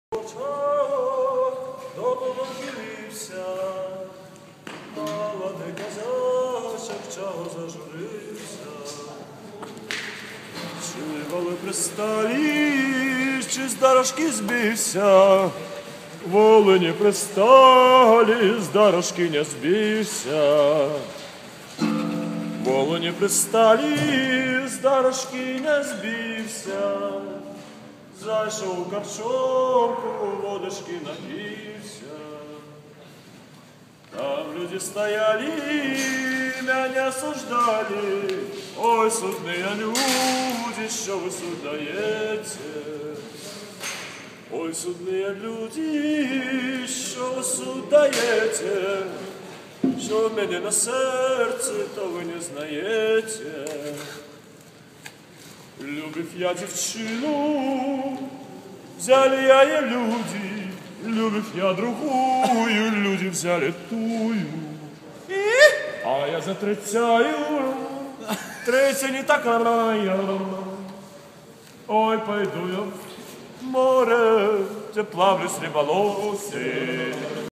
очах довго хилився, мала не казачок, чого зажурився. Чи воли присталі, чи з дорожки збився, воли не пристали, з дорожки не збився. Воли не пристали, з дорожки не збився. Зайшов у корчомку, водочки напився. Там люди стояли, меня осуждали. Ой, судные люди, що ви судаєте? Ой, судные люди, що ви судаєте? Що в мене на серці, то ви не знаєте. Любив я дівчину, взяли я її люди, любив я другую, люди взяли тую. А я за третяю, третя не такая. Ой, пойду я в море, где плавлюсь рыболовцы.